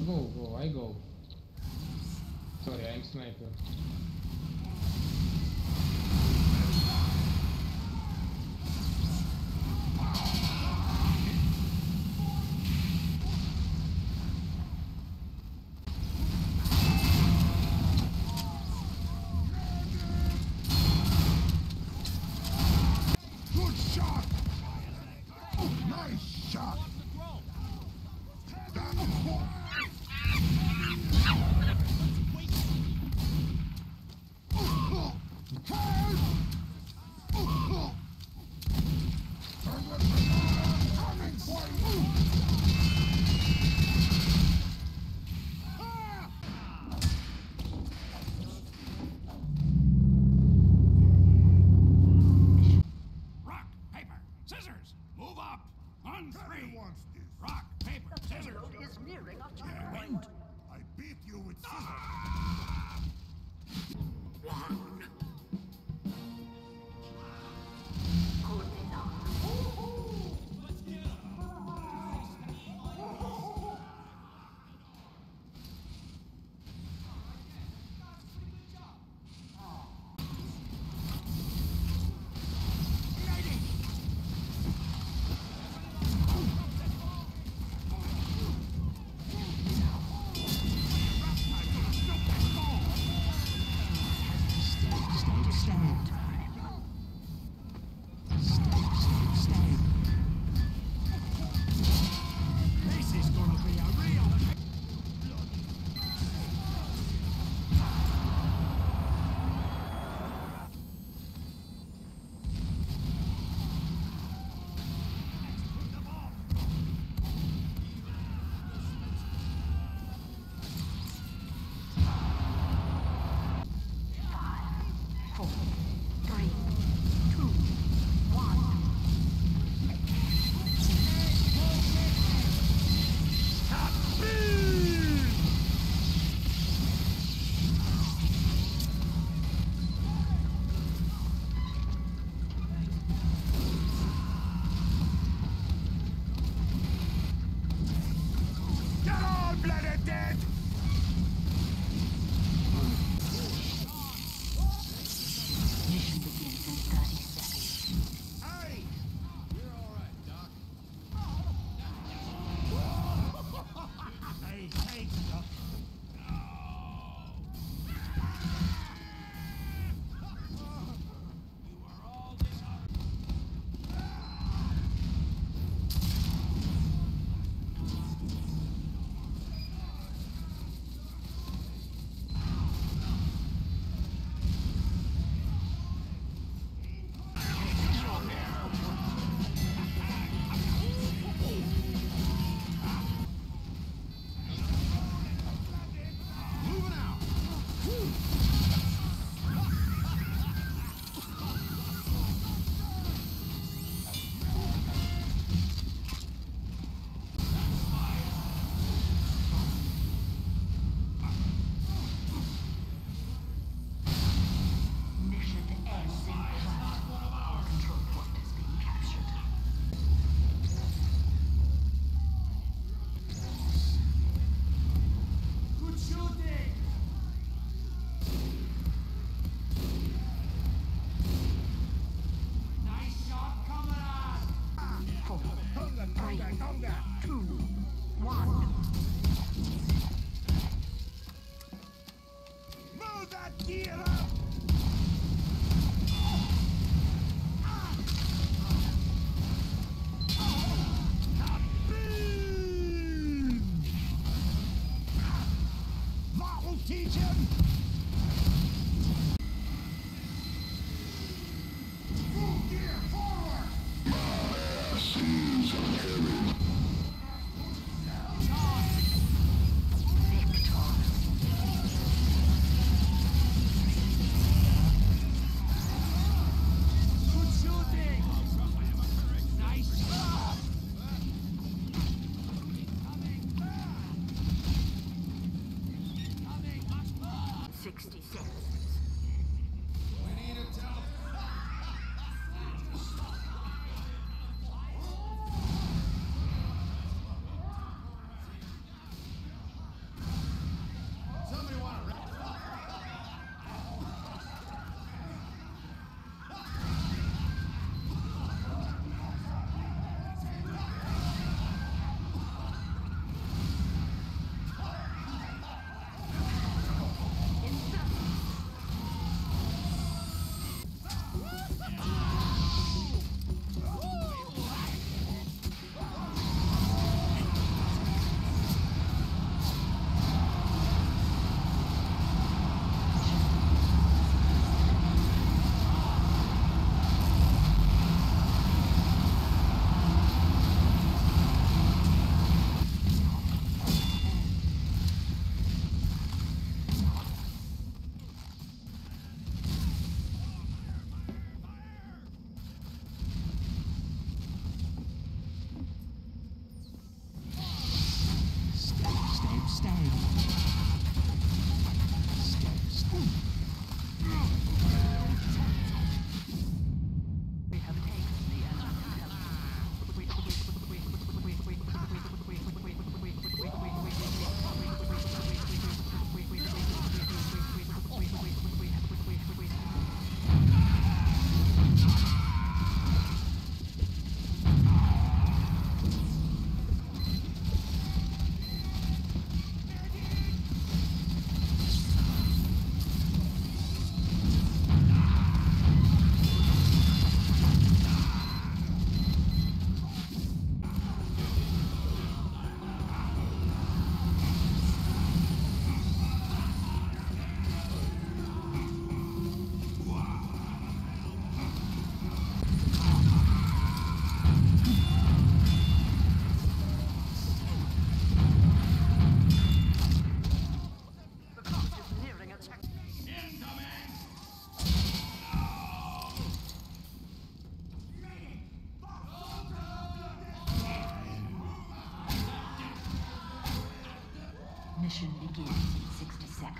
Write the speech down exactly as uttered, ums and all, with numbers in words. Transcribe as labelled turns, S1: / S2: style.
S1: go, go, I go. Sorry, I'm sniper.
S2: Good shot! Oh, nice shot!
S3: Rock, paper, scissors! Move up! On three!
S2: Wants this.
S3: Rock, paper, scissors!
S4: Payload is nearing a
S2: Yeah.
S4: checkpoint.
S2: I beat you with scissors.
S4: One. Good enough.
S3: This is gonna be a real...
S4: Four, three, two, one.
S2: Get all bloody dead!
S4: Mission begins in thirty seconds.
S2: Hey!
S3: You're alright, Doc.
S2: Hey, hey, Doc.
S3: You are all dishonored.
S2: Moving out!
S4: Mission ends in threat. Our control point has been captured.
S3: Good shooting! Nice shot, comrade!
S4: Four,
S2: Conga, conga, conga!
S4: two, one.
S2: Move that gear up! That'll teach him! Full gear forward!
S3: Good shooting! Nice shot!
S4: Sixty seconds.
S3: We need a Taunt.
S4: Expansion begins in sixty seconds.